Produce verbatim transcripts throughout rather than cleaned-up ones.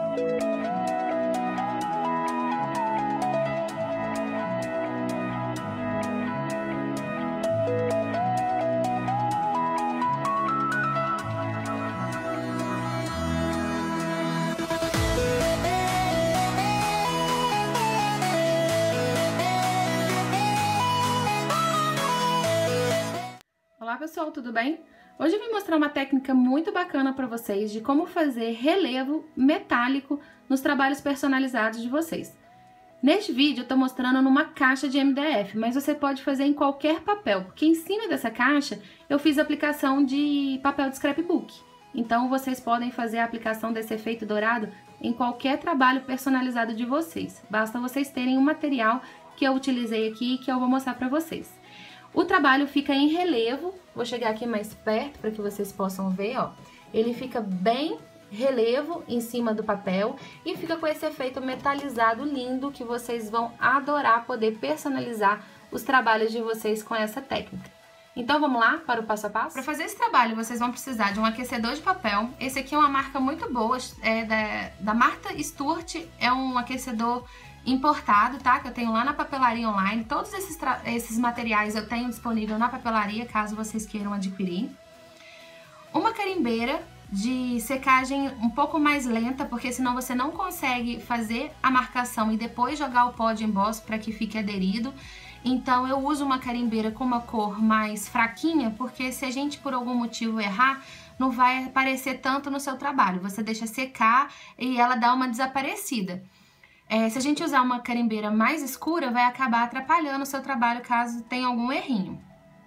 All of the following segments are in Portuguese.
Olá pessoal, tudo bem? Hoje eu vim mostrar uma técnica muito bacana para vocês de como fazer relevo metálico nos trabalhos personalizados de vocês. Neste vídeo eu estou mostrando numa caixa de M D F, mas você pode fazer em qualquer papel, porque em cima dessa caixa eu fiz a aplicação de papel de scrapbook. Então vocês podem fazer a aplicação desse efeito dourado em qualquer trabalho personalizado de vocês. Basta vocês terem um material que eu utilizei aqui e que eu vou mostrar para vocês. O trabalho fica em relevo, vou chegar aqui mais perto para que vocês possam ver, ó. Ele fica bem relevo em cima do papel e fica com esse efeito metalizado lindo que vocês vão adorar poder personalizar os trabalhos de vocês com essa técnica. Então vamos lá para o passo a passo? Para fazer esse trabalho vocês vão precisar de um aquecedor de papel. Esse aqui é uma marca muito boa, é da, da Martha Stewart, é um aquecedor importado, tá? Que eu tenho lá na papelaria online. Todos esses, esses materiais eu tenho disponível na papelaria, caso vocês queiram adquirir. Uma carimbeira de secagem um pouco mais lenta, porque senão você não consegue fazer a marcação e depois jogar o pó de embosse para que fique aderido. Então eu uso uma carimbeira com uma cor mais fraquinha, porque se a gente por algum motivo errar, não vai aparecer tanto no seu trabalho. Você deixa secar e ela dá uma desaparecida. É, se a gente usar uma carimbeira mais escura, vai acabar atrapalhando o seu trabalho caso tenha algum errinho.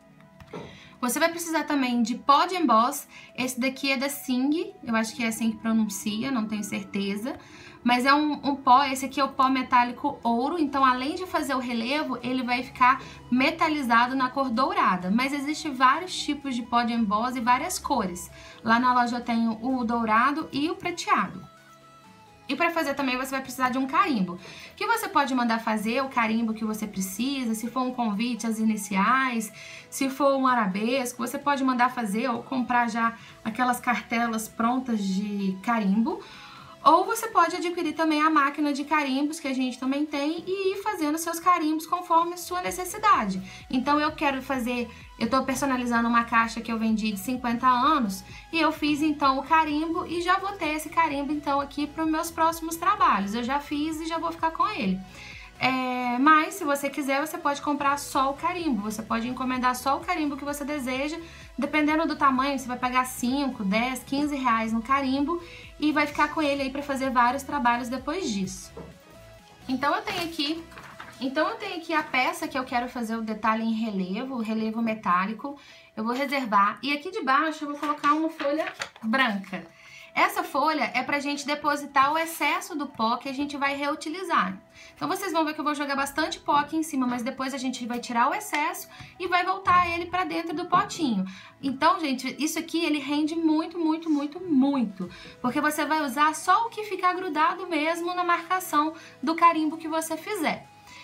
Você vai precisar também de pó de emboss. Esse daqui é da Sing, eu acho que é assim que pronuncia, não tenho certeza. Mas é um, um pó, esse aqui é o pó metálico ouro, então além de fazer o relevo, ele vai ficar metalizado na cor dourada. Mas existem vários tipos de pó de emboss e várias cores. Lá na loja eu tenho o dourado e o prateado. E para fazer também você vai precisar de um carimbo, que você pode mandar fazer o carimbo que você precisa, se for um convite, as iniciais, se for um arabesco, você pode mandar fazer ou comprar já aquelas cartelas prontas de carimbo. Ou você pode adquirir também a máquina de carimbos, que a gente também tem, e ir fazendo seus carimbos conforme a sua necessidade. Então eu quero fazer, eu tô personalizando uma caixa que eu vendi de cinquenta anos, e eu fiz então o carimbo e já vou ter esse carimbo então aqui para os meus próximos trabalhos. Eu já fiz e já vou ficar com ele. É, mas se você quiser, você pode comprar só o carimbo, você pode encomendar só o carimbo que você deseja, dependendo do tamanho, você vai pagar cinco, dez, quinze reais no carimbo e vai ficar com ele aí para fazer vários trabalhos depois disso. Então eu tenho aqui, então eu tenho aqui a peça que eu quero fazer o detalhe em relevo, o relevo metálico, eu vou reservar e aqui de baixo eu vou colocar uma folha branca. Essa folha é pra gente depositar o excesso do pó que a gente vai reutilizar. Então vocês vão ver que eu vou jogar bastante pó aqui em cima, mas depois a gente vai tirar o excesso e vai voltar ele pra dentro do potinho. Então, gente, isso aqui ele rende muito, muito, muito, muito. Porque você vai usar só o que ficar grudado mesmo na marcação do carimbo que você fizer.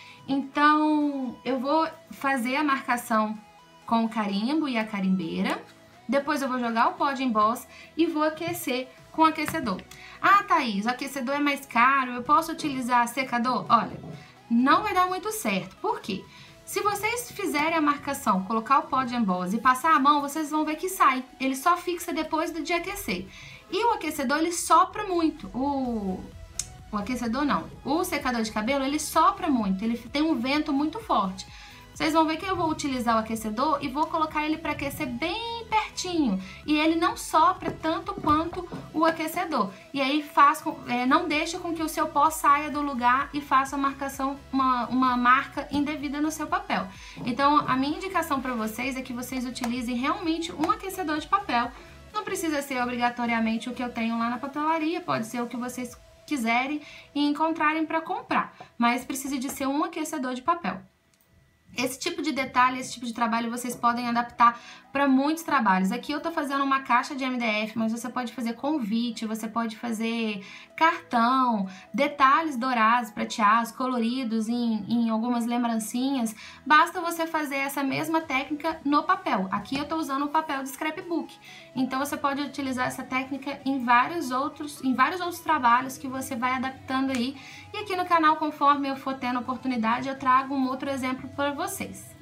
Então, eu vou fazer a marcação com o carimbo e a carimbeira. Depois eu vou jogar o pó de emboss e vou aquecer com o aquecedor. Ah, Thaís, o aquecedor é mais caro, eu posso utilizar secador? Olha, não vai dar muito certo. Por quê? Se vocês fizerem a marcação, colocar o pó de emboss e passar a mão, vocês vão ver que sai. Ele só fixa depois de aquecer. E o aquecedor, ele sopra muito. O, o aquecedor não. O secador de cabelo, ele sopra muito. Ele tem um vento muito forte. Vocês vão ver que eu vou utilizar o aquecedor e vou colocar ele para aquecer bem pertinho. E ele não sopra tanto quanto o aquecedor. E aí faz com, é, não deixa com que o seu pó saia do lugar e faça a marcação, uma, uma marca indevida no seu papel. Então a minha indicação para vocês é que vocês utilizem realmente um aquecedor de papel. Não precisa ser obrigatoriamente o que eu tenho lá na papelaria, pode ser o que vocês quiserem e encontrarem para comprar. Mas precisa de ser um aquecedor de papel. Esse tipo de detalhe, esse tipo de trabalho vocês podem adaptar para muitos trabalhos. Aqui eu tô fazendo uma caixa de M D F, mas você pode fazer convite, você pode fazer cartão, detalhes dourados, prateados, coloridos em, em algumas lembrancinhas. Basta você fazer essa mesma técnica no papel. Aqui eu tô usando o papel de scrapbook. Então você pode utilizar essa técnica em vários outros, em vários outros trabalhos que você vai adaptando aí. E aqui no canal, conforme eu for tendo oportunidade, eu trago um outro exemplo para vocês.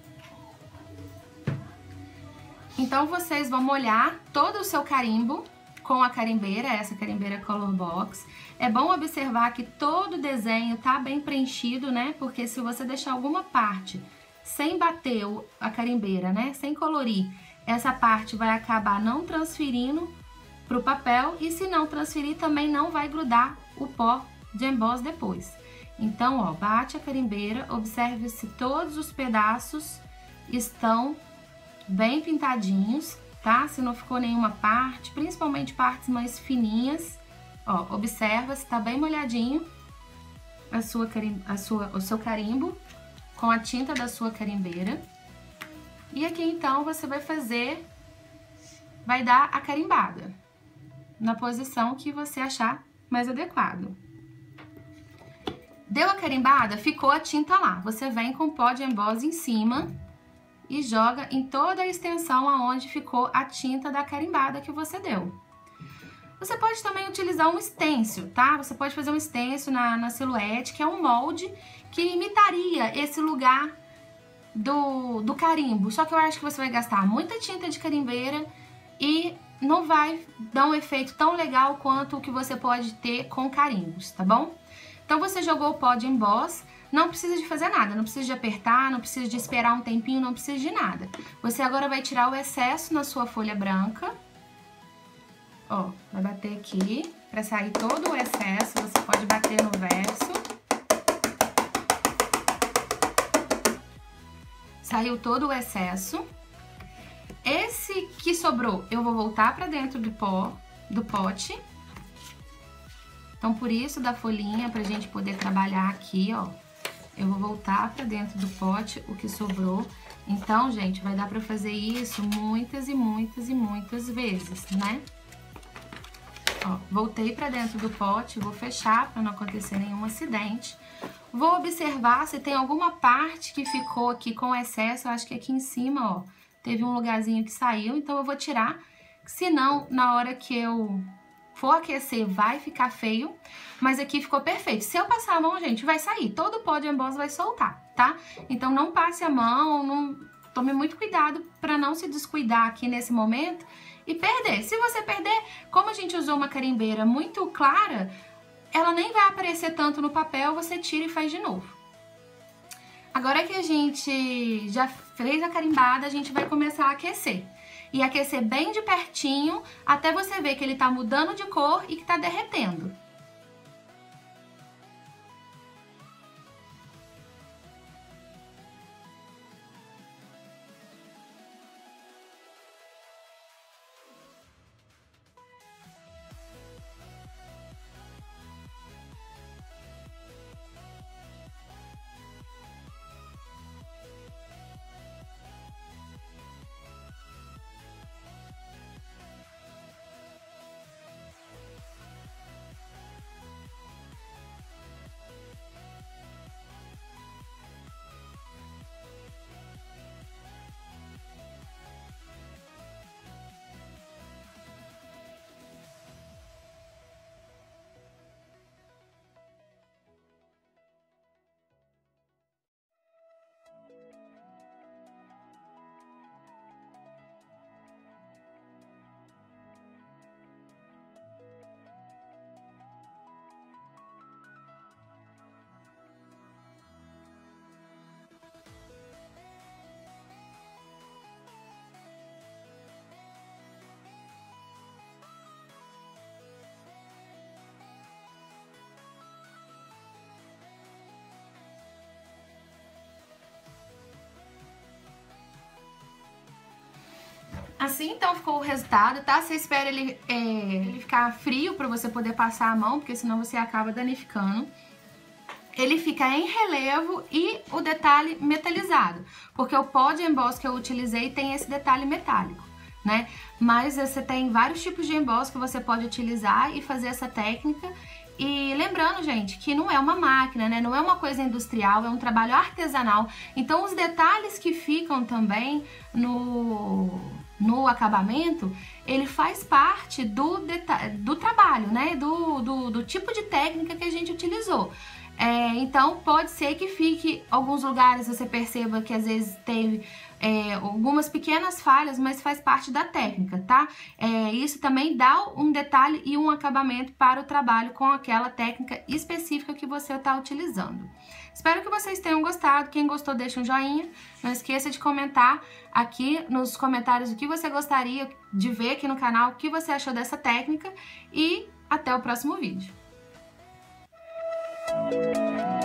Então vocês vão molhar todo o seu carimbo com a carimbeira, essa carimbeira Color Box. É bom observar que todo o desenho tá bem preenchido, né? Porque se você deixar alguma parte sem bater a carimbeira, né? Sem colorir, essa parte vai acabar não transferindo para o papel, e se não transferir também não vai grudar o pó de emboss depois. Então, ó, bate a carimbeira, observe se todos os pedaços estão bem pintadinhos, tá? Se não ficou nenhuma parte, principalmente partes mais fininhas, ó, observa se tá bem molhadinho a sua, a sua, o seu carimbo com a tinta da sua carimbeira. E aqui então você vai fazer, vai dar a carimbada na posição que você achar mais adequado. Deu a carimbada, ficou a tinta lá. Você vem com o pó de emboss em cima e joga em toda a extensão aonde ficou a tinta da carimbada que você deu. Você pode também utilizar um stencil, tá? Você pode fazer um stencil na, na silhuete, que é um molde que imitaria esse lugar do, do carimbo. Só que eu acho que você vai gastar muita tinta de carimbeira e não vai dar um efeito tão legal quanto o que você pode ter com carimbos, tá bom? Então você jogou o pó de emboss, não precisa de fazer nada, não precisa de apertar, não precisa de esperar um tempinho, não precisa de nada. Você agora vai tirar o excesso na sua folha branca. Ó, vai bater aqui, pra sair todo o excesso, você pode bater no verso. Saiu todo o excesso. Esse que sobrou, eu vou voltar pra dentro do pó, do pote. Então, por isso da folhinha, pra gente poder trabalhar aqui, ó, eu vou voltar pra dentro do pote o que sobrou. Então, gente, vai dar pra fazer isso muitas e muitas e muitas vezes, né? Ó, voltei pra dentro do pote, vou fechar pra não acontecer nenhum acidente. Vou observar se tem alguma parte que ficou aqui com excesso. Eu acho que aqui em cima, ó, teve um lugarzinho que saiu, então eu vou tirar. Senão, na hora que eu for aquecer, vai ficar feio, mas aqui ficou perfeito. Se eu passar a mão, gente, vai sair, todo o pó de emboss vai soltar, tá? Então não passe a mão, não... tome muito cuidado para não se descuidar aqui nesse momento e perder. Se você perder, como a gente usou uma carimbeira muito clara, ela nem vai aparecer tanto no papel, você tira e faz de novo. Agora que a gente já fez a carimbada, a gente vai começar a aquecer. E aquecer bem de pertinho, até você ver que ele tá mudando de cor e que tá derretendo. Assim, então, ficou o resultado, tá? Você espera ele, é, ele ficar frio pra você poder passar a mão, porque senão você acaba danificando. ele fica em relevo e o detalhe metalizado, porque o pó de emboss que eu utilizei tem esse detalhe metálico, né? Mas você tem vários tipos de emboss que você pode utilizar e fazer essa técnica. E lembrando, gente, que não é uma máquina, né? Não é uma coisa industrial, é um trabalho artesanal. Então, os detalhes que ficam também no, no acabamento, ele faz parte do, do trabalho, né? Do, do, do tipo de técnica que a gente utilizou. É, então, pode ser que fique, alguns lugares você perceba que às vezes tem é, algumas pequenas falhas, mas faz parte da técnica, tá? É, isso também dá um detalhe e um acabamento para o trabalho com aquela técnica específica que você está utilizando. Espero que vocês tenham gostado. Quem gostou, deixa um joinha. Não esqueça de comentar aqui nos comentários o que você gostaria de ver aqui no canal, o que você achou dessa técnica, e até o próximo vídeo. Música